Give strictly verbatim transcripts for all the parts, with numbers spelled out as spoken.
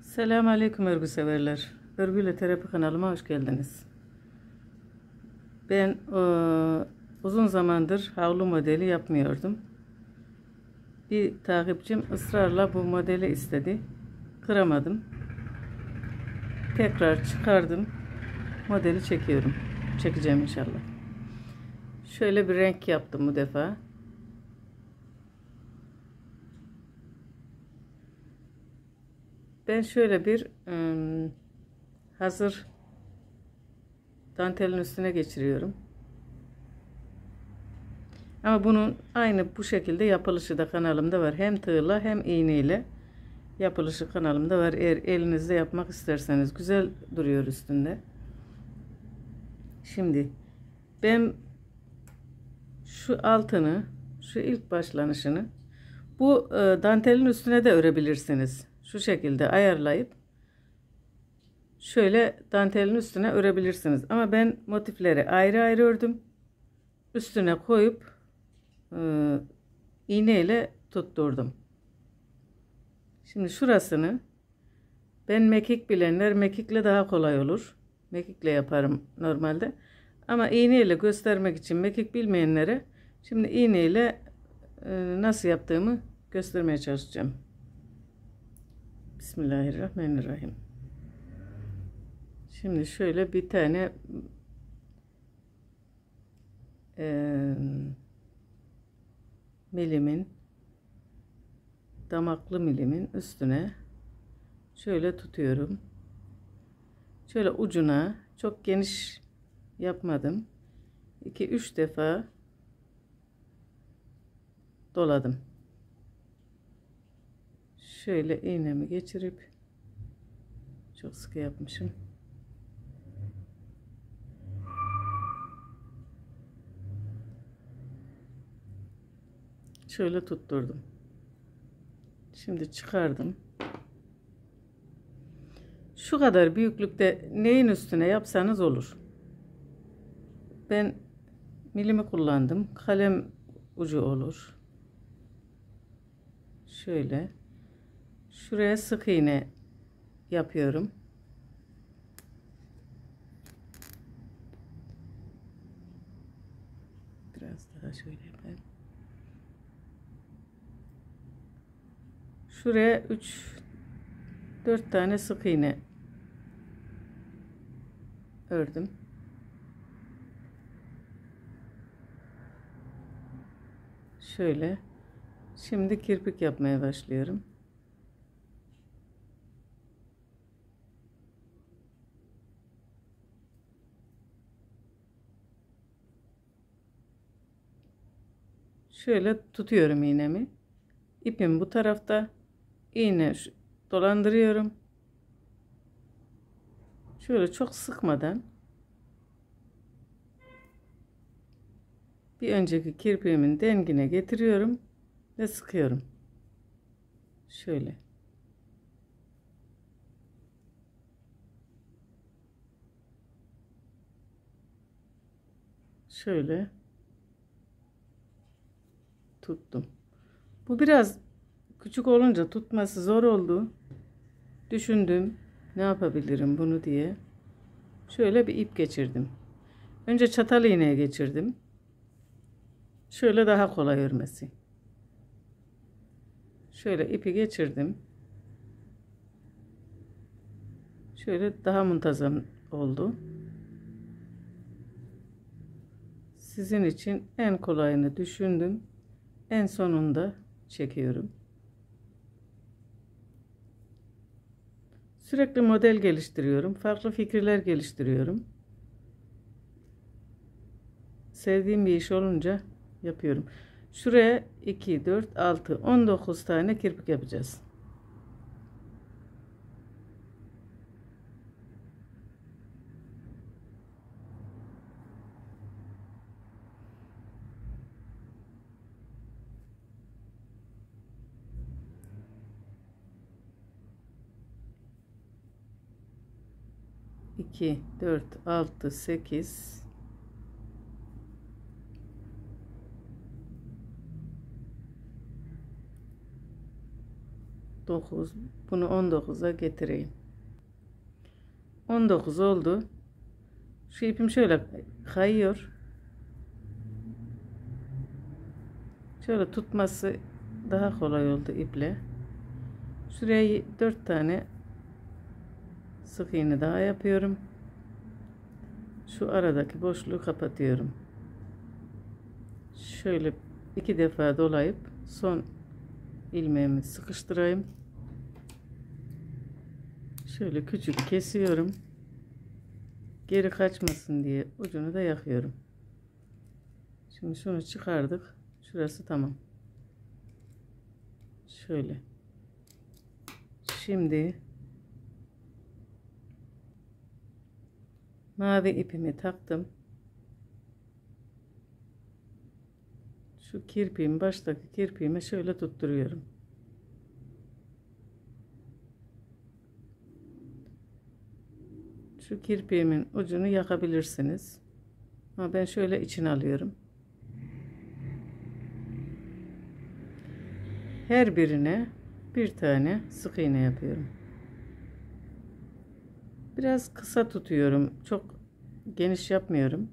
Selamünaleyküm örgü severler. Örgüyle Terapi kanalıma hoş geldiniz. Ben e, uzun zamandır havlu modeli yapmıyordum. Bir takipçim ısrarla bu modeli istedi. Kıramadım. Tekrar çıkardım. Modeli çekiyorum. Çekeceğim inşallah. Şöyle bir renk yaptım bu defa. Ben şöyle bir ıı, hazır dantelin üstüne geçiriyorum. Ama bunun aynı bu şekilde yapılışı da kanalımda var. Hem tığla hem iğneyle yapılışı kanalımda var. Eğer elinizde yapmak isterseniz güzel duruyor üstünde. Şimdi ben şu altını, şu ilk başlanışını bu e, dantelin üstüne de örebilirsiniz. Şu şekilde ayarlayıp şöyle dantelin üstüne örebilirsiniz. Ama ben motifleri ayrı ayrı ördüm. Üstüne koyup e, iğneyle tutturdum. Şimdi şurasını ben mekik bilenler mekikle daha kolay olur. Mekikle yaparım normalde. Ama iğneyle göstermek için mekik bilmeyenlere şimdi iğneyle e, nasıl yaptığımı göstermeye çalışacağım. Bismillahirrahmanirrahim. Şimdi şöyle bir tane e, milimin damaklı milimin üstüne şöyle tutuyorum. Şöyle ucuna çok geniş yapmadım. iki üç defa doladım. Şöyle iğnemi geçirip çok sıkı yapmışım. Şöyle tutturdum. Şimdi çıkardım. Şu kadar büyüklükte neyin üstüne yapsanız olur. Ben milimi kullandım. Kalem ucu olur. Şöyle. Şuraya sık iğne yapıyorum. Biraz daha şöyle yapayım. Şuraya üç dört tane sık iğne ördüm. Şöyle. Şimdi kirpik yapmaya başlıyorum. Şöyle tutuyorum iğnemi. İpim bu tarafta. İğne dolandırıyorum. Şöyle çok sıkmadan bir önceki kirpiğimin dengine getiriyorum ve sıkıyorum. Şöyle. Şöyle tuttum. Bu biraz küçük olunca tutması zor oldu. Düşündüm ne yapabilirim bunu diye. Şöyle bir ip geçirdim. Önce çatal iğneye geçirdim. Şöyle daha kolay örmesi. Şöyle ipi geçirdim. Şöyle daha muntazam oldu. Sizin için en kolayını düşündüm. En sonunda çekiyorum. Sürekli model geliştiriyorum. Farklı fikirler geliştiriyorum. Sevdiğim bir iş olunca yapıyorum. Şuraya iki, dört, altı, on dokuz tane kirpik yapacağız. iki, dört, altı, sekiz, dokuz. Bunu on dokuza getireyim. on dokuz oldu. Şu ipim şöyle kayıyor. Şöyle tutması daha kolay oldu iple. Şuraya dört tane sık iğne daha yapıyorum. Şu aradaki boşluğu kapatıyorum. Şöyle iki defa dolayıp son ilmeğimi sıkıştırayım. Şöyle küçük kesiyorum. Geri kaçmasın diye ucunu da yakıyorum. Şimdi şunu çıkardık. Şurası tamam. Şöyle. Şimdi mavi ipimi taktım. Şu kirpiğin baştaki kirpiğimi şöyle tutturuyorum. Şu kirpiğimin ucunu yakabilirsiniz. Ama ben şöyle içine alıyorum. Her birine bir tane sık iğne yapıyorum. Biraz kısa tutuyorum. Çok geniş yapmıyorum.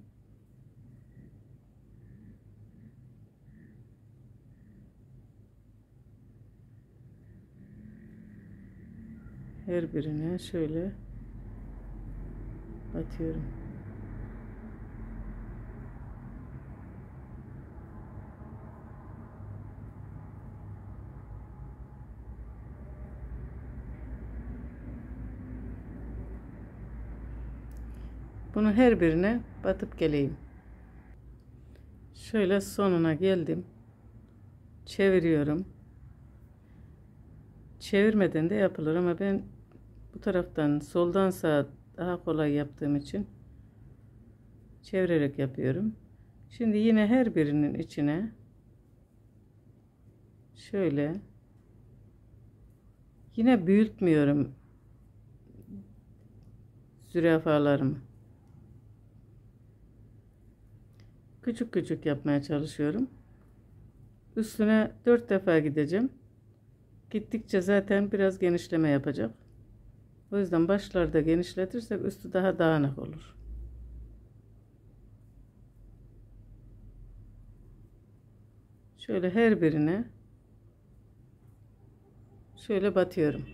Her birine şöyle batıyorum. Bunu her birine batıp geleyim. Şöyle sonuna geldim. Çeviriyorum. Çevirmeden de yapılır ama ben bu taraftan soldan sağa daha kolay yaptığım için çevirerek yapıyorum. Şimdi yine her birinin içine şöyle, yine büyütmüyorum zürafalarımı. Küçük küçük yapmaya çalışıyorum. Üstüne dört defa gideceğim. Gittikçe zaten biraz genişleme yapacak. O yüzden başlarda genişletirsek üstü daha dağınık olur. Şöyle her birine şöyle batıyorum.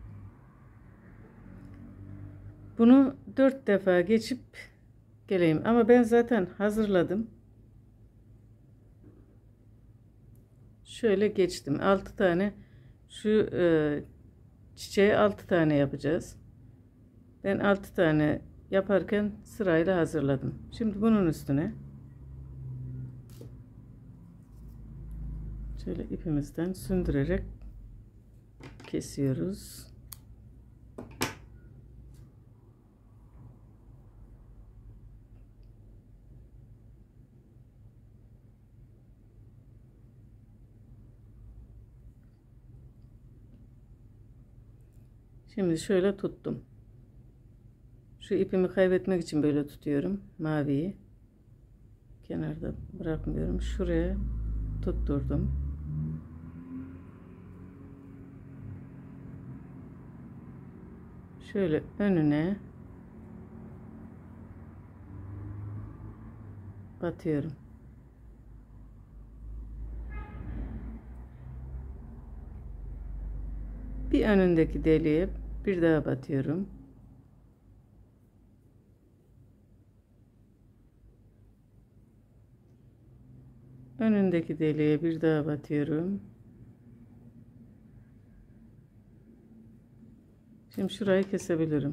Bunu dört defa geçip geleyim. Ama ben zaten hazırladım. Şöyle geçtim. altı tane şu e, çiçeği altı tane yapacağız. Ben altı tane yaparken sırayla hazırladım. Şimdi bunun üstüne şöyle ipimizden sündürerek kesiyoruz. Şimdi şöyle tuttum. Şu ipimi kaybetmek için böyle tutuyorum. Maviyi kenarda bırakmıyorum. Şuraya tutturdum. Şöyle önüne batıyorum. Bir önündeki deliğe bir daha batıyorum. Önündeki deliğe bir daha batıyorum. Şimdi şurayı kesebilirim.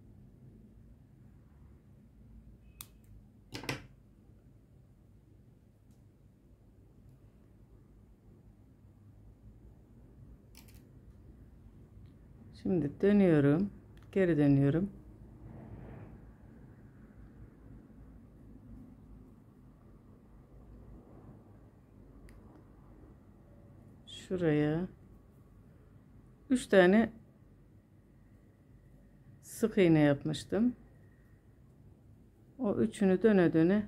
Şimdi dönüyorum. Geri dönüyorum. Şuraya üç tane sık iğne yapmıştım. O üçünü döne döne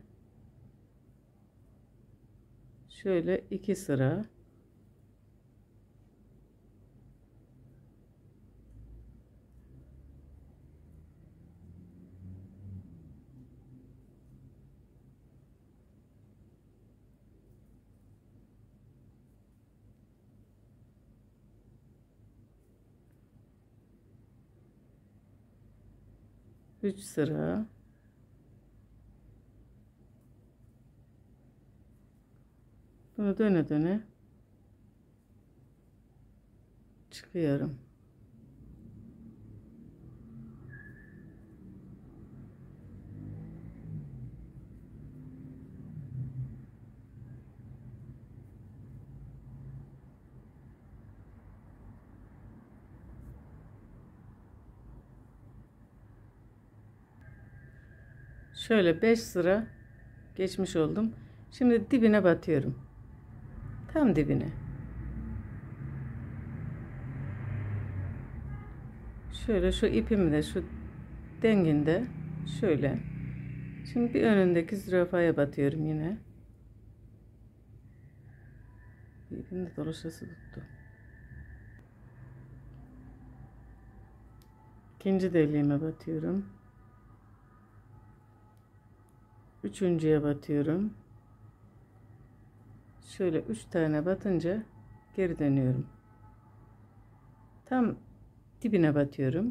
şöyle iki sıra üç sıra bunu döne döne çıkıyorum. Şöyle beş sıra geçmiş oldum. Şimdi dibine batıyorum. Tam dibine. Şöyle şu ipimi de şu denginde şöyle. Şimdi bir önündeki zürafaya batıyorum yine. İpim de dolaşası tuttu. İkinci deliğime batıyorum. Üçüncüye batıyorum. Şöyle üç tane batınca geri dönüyorum. Tam dibine batıyorum.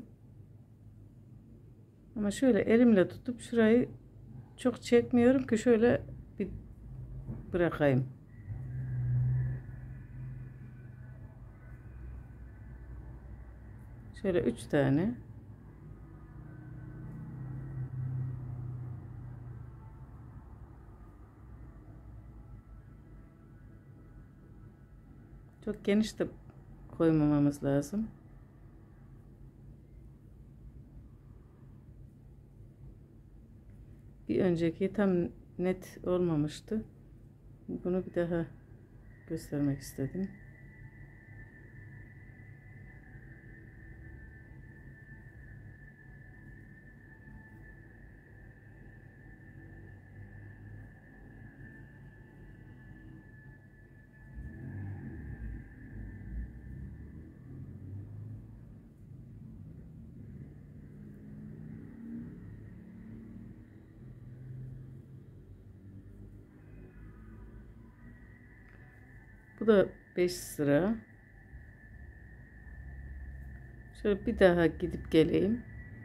Ama şöyle elimle tutup şurayı çok çekmiyorum ki şöyle bir bırakayım. Şöyle üç tane. Çok geniş de koymamamız lazım. Bir önceki tam net olmamıştı. Bunu bir daha göstermek istedim. Bu da beş sıra. Şöyle bir daha gidip geleyim.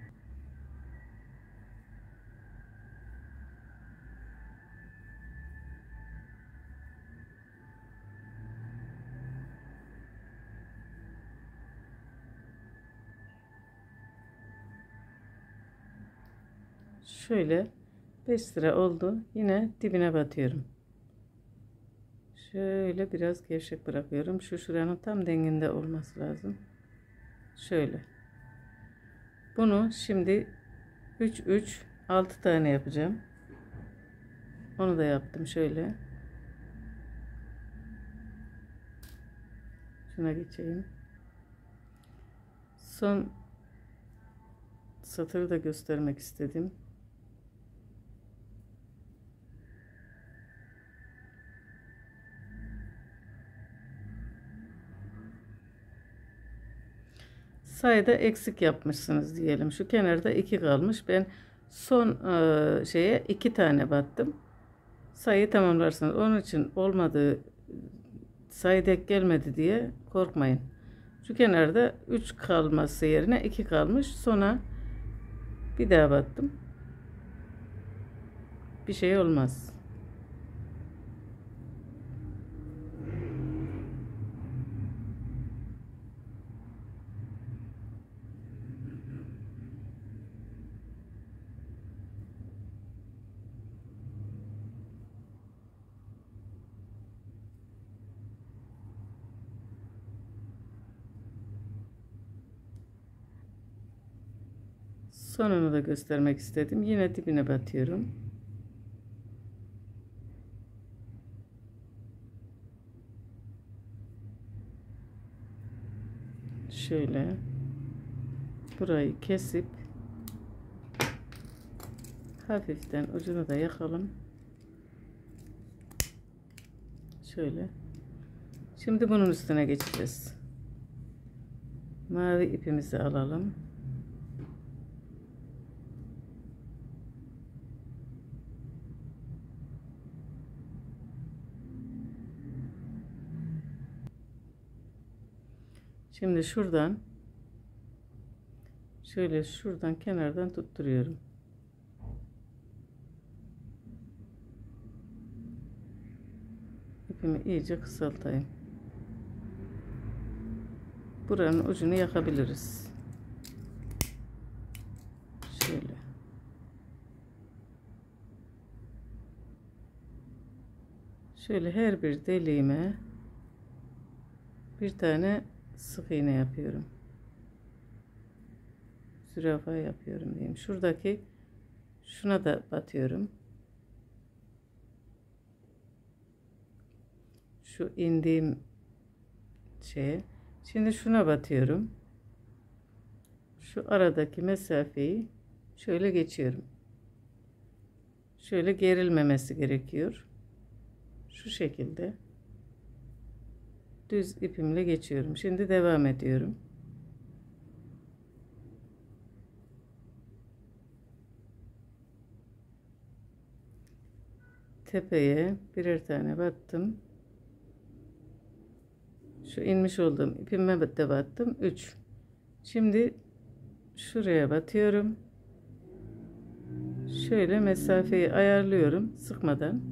Şöyle beş sıra oldu. Yine dibine batıyorum. Şöyle biraz gevşek bırakıyorum. Şu şuranın tam denginde olması lazım. Şöyle. Bunu şimdi üç üç altı tane yapacağım. Onu da yaptım şöyle. Şuna geçeyim. Son satırı da göstermek istedim. Sayıda eksik yapmışsınız diyelim. Şu kenarda iki kalmış. Ben son e, şeye iki tane battım. Sayıyı tamamlarsınız. Onun için olmadığı sayı denk gelmedi diye korkmayın. Şu kenarda üç kalması yerine iki kalmış. Sonra bir daha battım. Bir şey olmaz. Sonunu da göstermek istedim. Yine dibine batıyorum. Şöyle burayı kesip hafiften ucunu da yakalım. Şöyle. Şimdi bunun üstüne geçeceğiz. Mavi ipimizi alalım. Şimdi şuradan Şöyle şuradan kenardan tutturuyorum. İpimi iyice kısaltayım. Buranın ucunu yakabiliriz. Şöyle. Şöyle her bir deliğime bir tane sık iğne yapıyorum. Zürafa yapıyorum diyeyim. Şuradaki şuna da batıyorum. Şu indiğim şeye. Şimdi şuna batıyorum. Şu aradaki mesafeyi şöyle geçiyorum. Şöyle gerilmemesi gerekiyor. Şu şekilde düz ipimle geçiyorum. Şimdi devam ediyorum. Tepeye birer tane battım. Şu inmiş olduğum ipime de battım. üç. Şimdi şuraya batıyorum. Şöyle mesafeyi ayarlıyorum sıkmadan.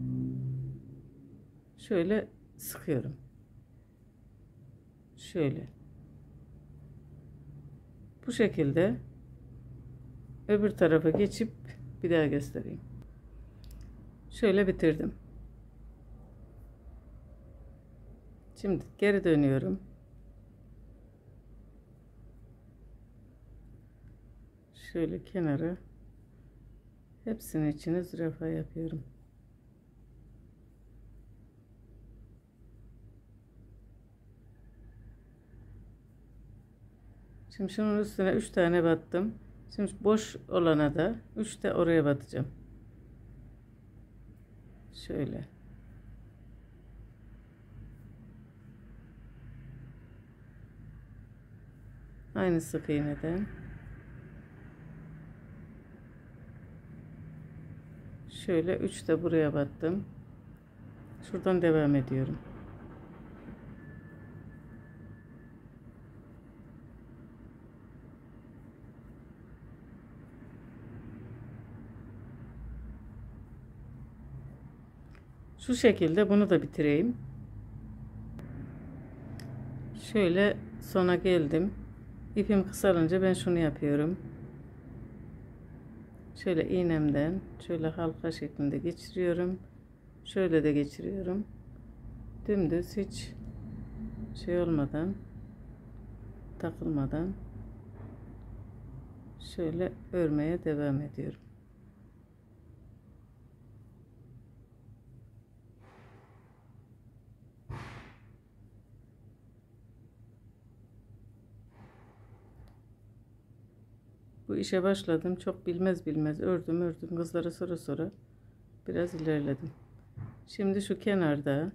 Şöyle sıkıyorum. Şöyle. Bu şekilde öbür tarafa geçip bir daha göstereyim. Şöyle bitirdim. Şimdi geri dönüyorum. Şöyle kenara hepsinin içine zürafa yapıyorum. Şimdi şunun üstüne üç tane battım. Şimdi boş olana da üç de oraya batacağım. Şöyle. Aynı sık iğneden. Şöyle üç de buraya battım. Şuradan devam ediyorum. Şu şekilde bunu da bitireyim. Şöyle sona geldim. İpim kısalınca ben şunu yapıyorum. Şöyle iğnemden şöyle halka şeklinde geçiriyorum. Şöyle de geçiriyorum. Dümdüz hiç şey olmadan, takılmadan şöyle örmeye devam ediyorum. Bu işe başladım. Çok bilmez bilmez ördüm ördüm. Kızlara sonra sonra biraz ilerledim. Şimdi şu kenarda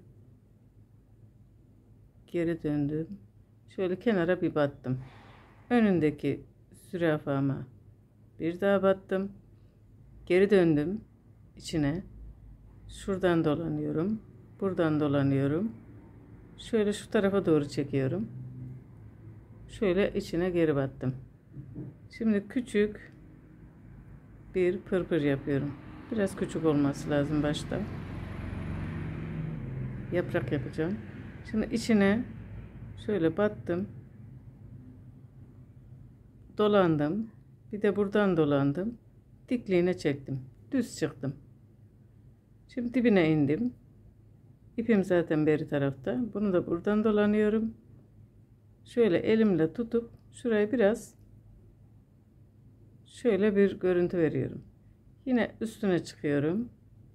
geri döndüm. Şöyle kenara bir battım. Önündeki zürafama bir daha battım. Geri döndüm içine. Şuradan dolanıyorum. Buradan dolanıyorum. Şöyle şu tarafa doğru çekiyorum. Şöyle içine geri battım. Şimdi küçük bir pırpır yapıyorum. Biraz küçük olması lazım başta. Yaprak yapacağım. Şimdi içine şöyle battım. Dolandım. Bir de buradan dolandım. Dikliğine çektim. Düz çıktım. Şimdi dibine indim. İpim zaten beri tarafta. Bunu da buradan dolanıyorum. Şöyle elimle tutup şurayı biraz şöyle bir görüntü veriyorum. Yine üstüne çıkıyorum.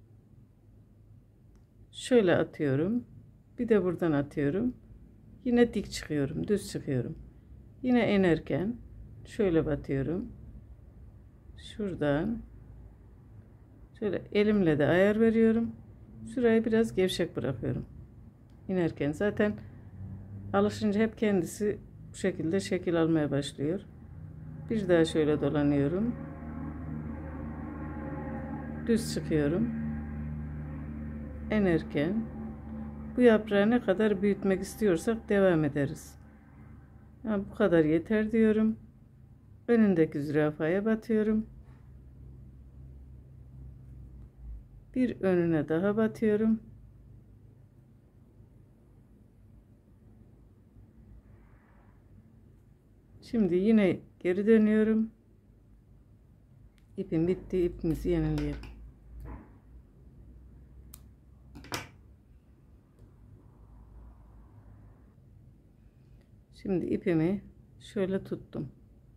Şöyle atıyorum. Bir de buradan atıyorum. Yine dik çıkıyorum. Düz çıkıyorum. Yine inerken şöyle batıyorum. Şuradan şöyle elimle de ayar veriyorum. Şurayı biraz gevşek bırakıyorum. İnerken zaten alışınca hep kendisi bu şekilde şekil almaya başlıyor. Bir daha şöyle dolanıyorum. Düz çıkıyorum. İnerken bu yaprağı ne kadar büyütmek istiyorsak devam ederiz. Yani bu kadar yeter diyorum. önündeki zürafaya batıyorum. Bir önüne daha batıyorum. Şimdi yine geri dönüyorum. İpim bitti. İpimizi yenileyelim. Şimdi ipimi şöyle tuttum.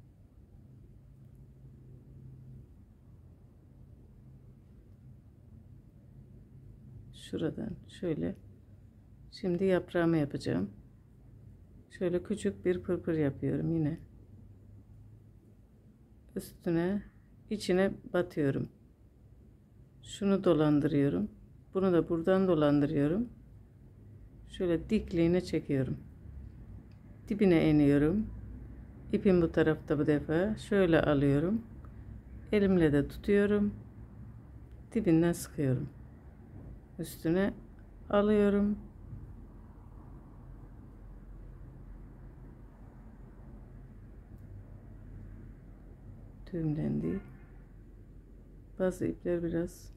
Şuradan şöyle. Şimdi yaprağımı yapacağım. Şöyle küçük bir pırpır yapıyorum yine. Üstüne, içine batıyorum. Şunu dolandırıyorum. Bunu da buradan dolandırıyorum. Şöyle dikliğine çekiyorum. Dibine iniyorum. İpim bu tarafta bu defa. Şöyle alıyorum. Elimle de tutuyorum. Dibinden sıkıyorum. Üstüne alıyorum. Düğümlendi. Bazı ipler biraz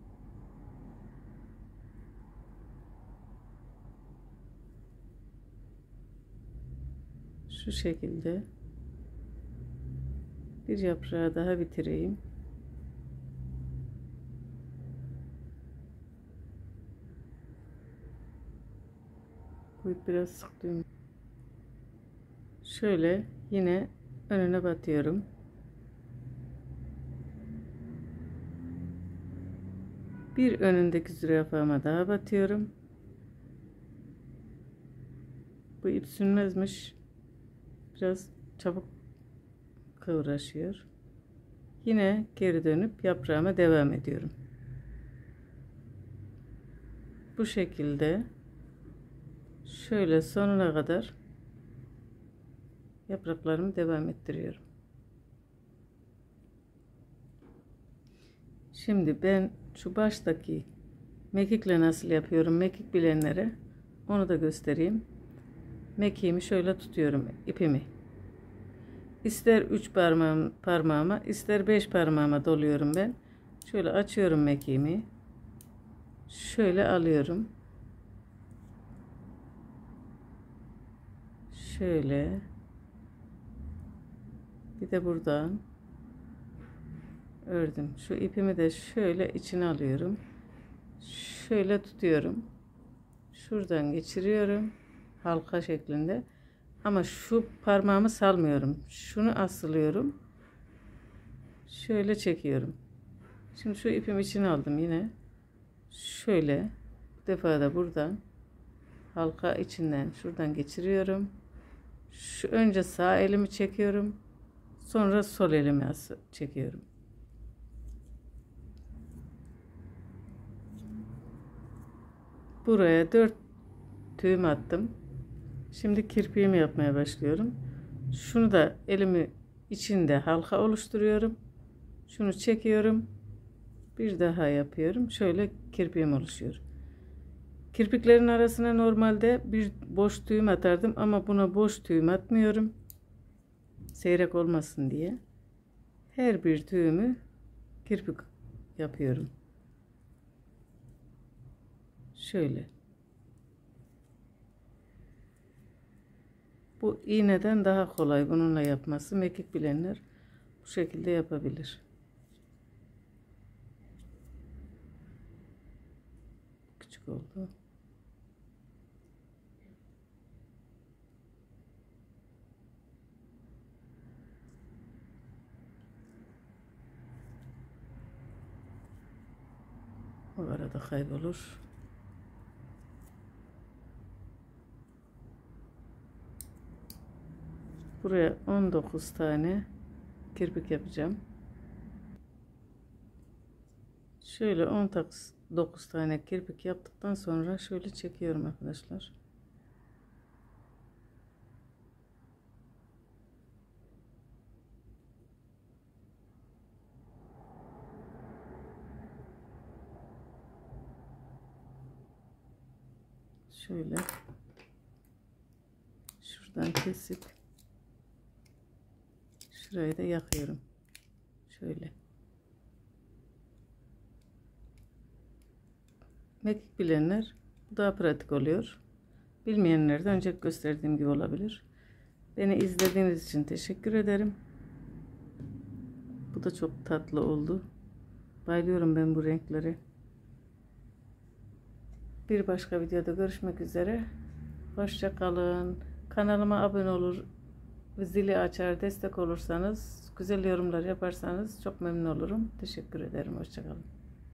şu şekilde bir yaprağı daha bitireyim. Bu ip biraz sık düğüm. Şöyle yine önüne batıyorum. Bir önündeki zürafama daha batıyorum. Bu ip sünmezmiş. Biraz çabuk kıvraşıyor. Yine geri dönüp yaprağıma devam ediyorum. Bu şekilde şöyle sonuna kadar yapraklarımı devam ettiriyorum. Şimdi ben şu baştaki mekikle nasıl yapıyorum, mekik bilenlere onu da göstereyim. Mekiğimi şöyle tutuyorum, ipimi. İster üç parmağım, parmağıma, ister beş parmağıma doluyorum ben. Şöyle açıyorum mekiğimi. Şöyle alıyorum. Şöyle. Bir de buradan ördüm. Şu ipimi de şöyle içine alıyorum. Şöyle tutuyorum. Şuradan geçiriyorum. Halka şeklinde. Ama şu parmağımı salmıyorum. Şunu asılıyorum. Şöyle çekiyorum. Şimdi şu ipimi içine aldım yine. Şöyle. Bu defa da buradan halka içinden şuradan geçiriyorum. Şu önce sağ elimi çekiyorum. Sonra sol elimi çekiyorum. Buraya dört düğüm attım. Şimdi kirpiğimi yapmaya başlıyorum. Şunu da elimi içinde halka oluşturuyorum. Şunu çekiyorum. Bir daha yapıyorum. Şöyle kirpiğim oluşuyor. Kirpiklerin arasına normalde bir boş düğüm atardım ama buna boş düğüm atmıyorum. Seyrek olmasın diye. Her bir düğümü kirpik yapıyorum. Şöyle. Bu iğneden daha kolay bununla yapması. Mekik bilenler bu şekilde yapabilir. Küçük oldu. O arada kaybolur. Buraya on dokuz tane kirpik yapacağım. Şöyle on dokuz tane kirpik yaptıktan sonra şöyle çekiyorum arkadaşlar. Şöyle şuradan kesip Şurayı da yakıyorum. Şöyle. Mekik bilenler bu daha pratik oluyor. Bilmeyenler de önce gösterdiğim gibi olabilir. Beni izlediğiniz için teşekkür ederim. Bu da çok tatlı oldu. Bayılıyorum ben bu renklere. Bir başka videoda görüşmek üzere. Hoşça kalın. Kanalıma abone olur ve zili açar, destek olursanız, güzel yorumlar yaparsanız çok memnun olurum. Teşekkür ederim. Hoşça kalın.